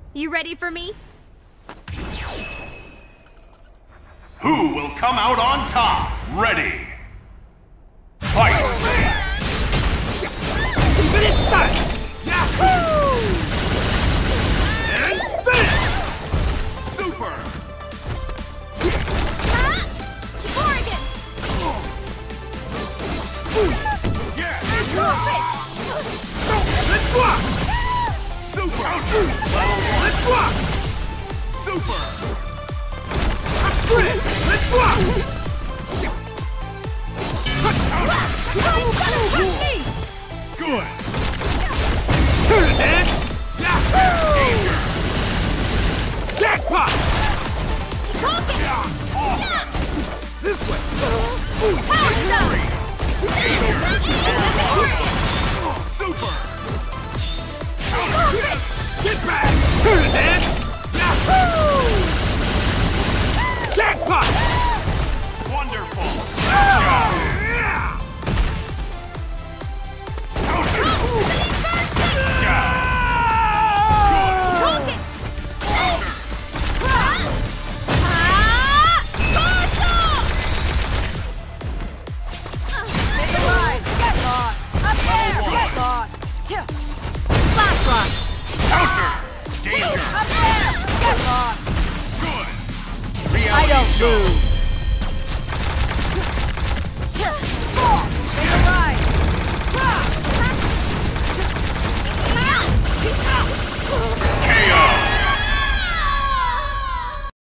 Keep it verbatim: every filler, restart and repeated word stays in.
You ready for me? Who will come out on top? Ready! Fight! Finish time! Yahoo! And finish! Super! Ah! Morrigan! Yeah! Let's rock! Super! Let's rock! Super! Split! Let's rock! Good! Turn it, man! Yahoo! Jackpot! This way! Super! Get back! Turn it, man! Yahoo! Jackpot! Wonderful! Counter! Danger! Up there! Get lost! Good! I don't lose!